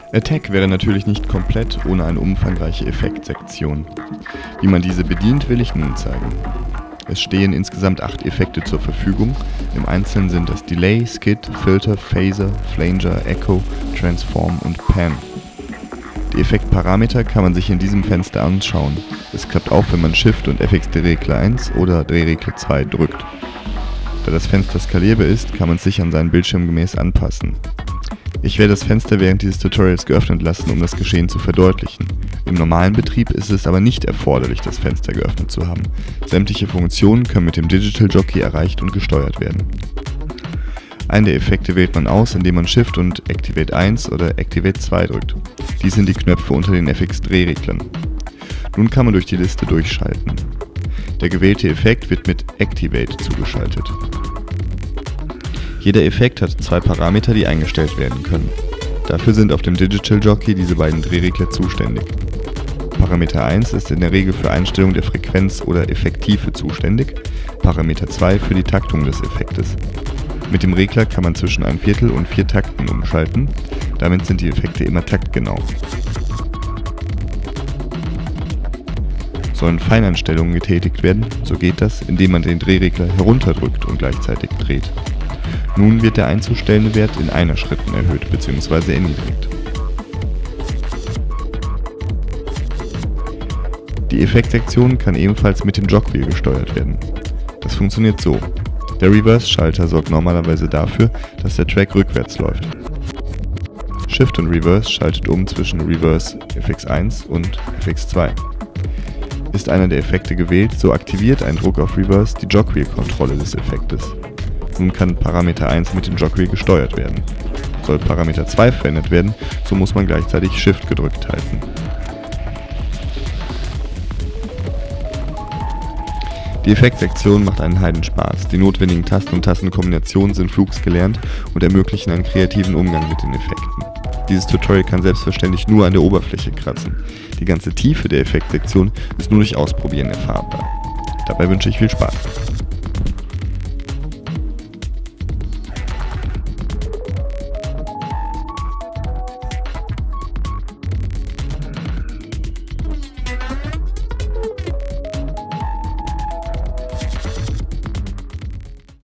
Attack wäre natürlich nicht komplett ohne eine umfangreiche Effektsektion. Wie man diese bedient, will ich nun zeigen. Es stehen insgesamt 8 Effekte zur Verfügung. Im Einzelnen sind das Delay, Skid, Filter, Phaser, Flanger, Echo, Transform und Pan. Die Effektparameter kann man sich in diesem Fenster anschauen. Es klappt auch, wenn man Shift und FX-Drehregler 1 oder Drehregler 2 drückt. Da das Fenster skalierbar ist, kann man es sich an seinen Bildschirm gemäß anpassen. Ich werde das Fenster während dieses Tutorials geöffnet lassen, um das Geschehen zu verdeutlichen. Im normalen Betrieb ist es aber nicht erforderlich, das Fenster geöffnet zu haben. Sämtliche Funktionen können mit dem Digital Jockey erreicht und gesteuert werden. Einen der Effekte wählt man aus, indem man Shift und Activate 1 oder Activate 2 drückt. Dies sind die Knöpfe unter den FX-Drehreglern. Nun kann man durch die Liste durchschalten. Der gewählte Effekt wird mit Activate zugeschaltet. Jeder Effekt hat 2 Parameter, die eingestellt werden können. Dafür sind auf dem Digital Jockey diese beiden Drehregler zuständig. Parameter 1 ist in der Regel für Einstellung der Frequenz oder Effekttiefe zuständig, Parameter 2 für die Taktung des Effektes. Mit dem Regler kann man zwischen 1/4 und 4 Takten umschalten, damit sind die Effekte immer taktgenau. Sollen Feineinstellungen getätigt werden, so geht das, indem man den Drehregler herunterdrückt und gleichzeitig dreht. Nun wird der einzustellende Wert in Einerschritten erhöht bzw. erniedrigt. Die Effektsektion kann ebenfalls mit dem Jogwheel gesteuert werden. Das funktioniert so. Der Reverse-Schalter sorgt normalerweise dafür, dass der Track rückwärts läuft. Shift und Reverse schaltet um zwischen Reverse FX1 und FX2. Ist einer der Effekte gewählt, so aktiviert ein Druck auf Reverse die Jogwheel-Kontrolle des Effektes. Nun kann Parameter 1 mit dem Jogwheel gesteuert werden. Soll Parameter 2 verändert werden, so muss man gleichzeitig Shift gedrückt halten. Die Effektsektion macht einen Heidenspaß. Die notwendigen Tasten und Tastenkombinationen sind flugs gelernt und ermöglichen einen kreativen Umgang mit den Effekten. Dieses Tutorial kann selbstverständlich nur an der Oberfläche kratzen. Die ganze Tiefe der Effektsektion ist nur durch Ausprobieren erfahrbar. Dabei wünsche ich viel Spaß.